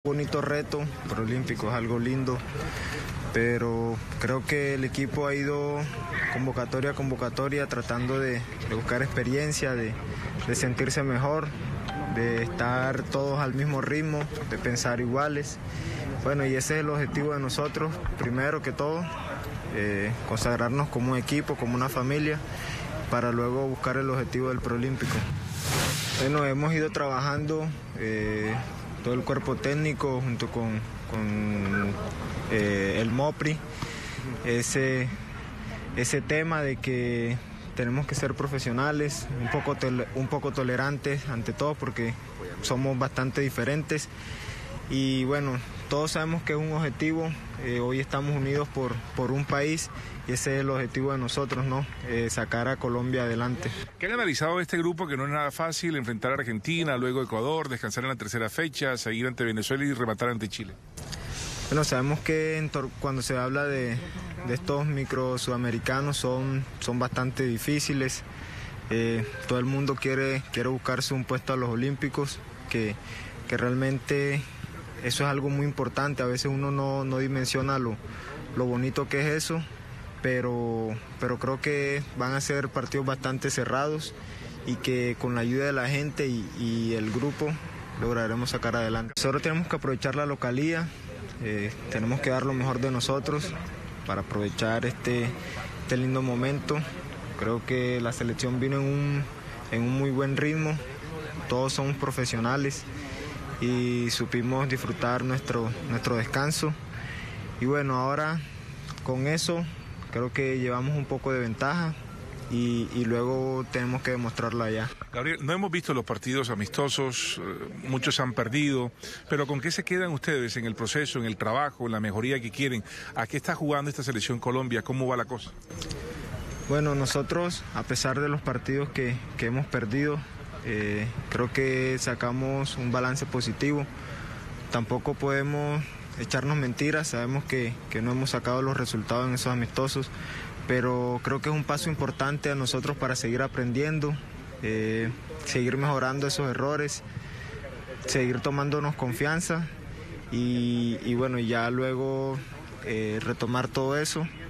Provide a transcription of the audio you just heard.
Bonito reto, Proolímpico es algo lindo, pero creo que el equipo ha ido convocatoria a convocatoria tratando de buscar experiencia, de sentirse mejor, de estar todos al mismo ritmo, de pensar iguales. Bueno, y ese es el objetivo de nosotros, primero que todo, consagrarnos como un equipo, como una familia, para luego buscar el objetivo del Proolímpico. Bueno, hemos ido trabajando todo el cuerpo técnico junto con el MOPRI, ese tema de que tenemos que ser profesionales, un poco tolerantes ante todo porque somos bastante diferentes y bueno, todos sabemos que es un objetivo, hoy estamos unidos por un país y ese es el objetivo de nosotros, ¿no? Sacar a Colombia adelante. ¿Qué han analizado este grupo que no es nada fácil, enfrentar a Argentina, luego Ecuador, descansar en la tercera fecha, seguir ante Venezuela y rematar ante Chile? Bueno, sabemos que cuando se habla de estos micro sudamericanos son bastante difíciles, todo el mundo quiere buscarse un puesto a los Olímpicos, que realmente eso es algo muy importante, a veces uno no dimensiona lo bonito que es eso, pero creo que van a ser partidos bastante cerrados y que con la ayuda de la gente y el grupo lograremos sacar adelante. Nosotros tenemos que aprovechar la localía, tenemos que dar lo mejor de nosotros para aprovechar este lindo momento. Creo que la selección vino en un muy buen ritmo, todos somos profesionales y supimos disfrutar nuestro descanso y bueno, ahora con eso creo que llevamos un poco de ventaja y luego tenemos que demostrarla allá. Gabriel, no hemos visto los partidos amistosos, muchos han perdido, pero ¿con qué se quedan ustedes en el proceso, en el trabajo, en la mejoría que quieren? ¿A qué está jugando esta selección Colombia? ¿Cómo va la cosa? Bueno, nosotros, a pesar de los partidos que hemos perdido, creo que sacamos un balance positivo. Tampoco podemos echarnos mentiras, sabemos que no hemos sacado los resultados en esos amistosos, pero creo que es un paso importante a nosotros para seguir aprendiendo, seguir mejorando esos errores, seguir tomándonos confianza y bueno, ya luego retomar todo eso